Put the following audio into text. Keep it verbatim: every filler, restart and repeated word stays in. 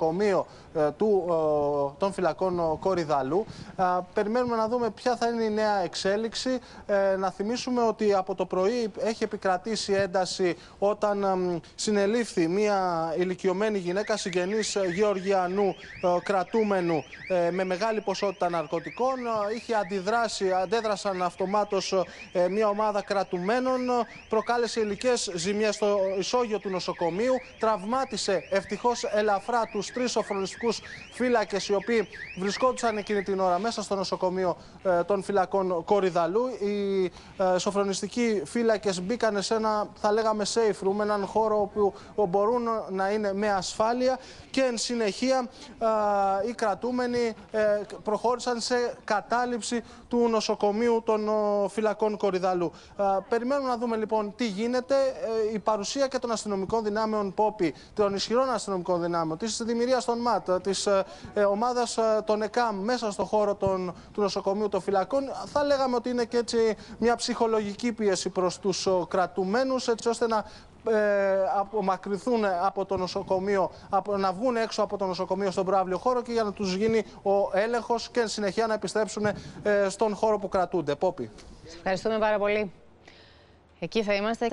νοσοκομείο του, των φυλακών Κορυδαλλού. Περιμένουμε να δούμε ποια θα είναι η νέα εξέλιξη. Να θυμίσουμε ότι από το πρωί έχει επικρατήσει ένταση όταν συνελήφθη μια ηλικιωμένη γυναίκα συγγενής Γεωργιανού κρατούμενου με μεγάλη ποσότητα ναρκωτικών. Είχε αντιδράσει, αντέδρασαν αυτομάτως μια ομάδα κρατουμένων, προκάλεσε υλικές ζημιές στο ισόγειο του νοσοκομείου, τραυμάτισε ευτυχώς ελαφρά τους τρεις σοφρονιστικούς φύλακες οι οποίοι βρισκόντουσαν εκείνη την ώρα μέσα στο νοσοκομείο ε, των φυλακών Κορυδαλλού. Οι ε, σοφρονιστικοί φύλακες μπήκαν σε ένα, θα λέγαμε, safe room, έναν χώρο που μπορούν να είναι με ασφάλεια, και εν συνεχεία ε, οι κρατούμενοι ε, προχώρησαν σε κατάληψη του νοσοκομείου των ε, φυλακών Κορυδαλλού. Ε, περιμένουμε να δούμε λοιπόν τι γίνεται. Ε, η παρουσία και των αστυνομικών δυνάμεων Πόπι, των ισχυρών αστυνομικών δυνάμεων, της δημιουργίας των ΜΑΤ, της ε, ομάδας ε, των ΕΚΑΜ μέσα στο χώρο των, του νοσοκομείου των φυλακών, θα λέγαμε ότι είναι και έτσι μια ψυχολογική πίεση προς τους ο, κρατουμένους, έτσι ώστε να ε, απομακρυνθούν από το νοσοκομείο, από, να βγουν έξω από το νοσοκομείο στον προαύλιο χώρο, και για να τους γίνει ο έλεγχος και εν συνεχεία να επιστρέψουν ε, στον χώρο που κρατούνται. Πόπι. Ευχαριστούμε πάρα πολύ. Εκεί θα είμαστε.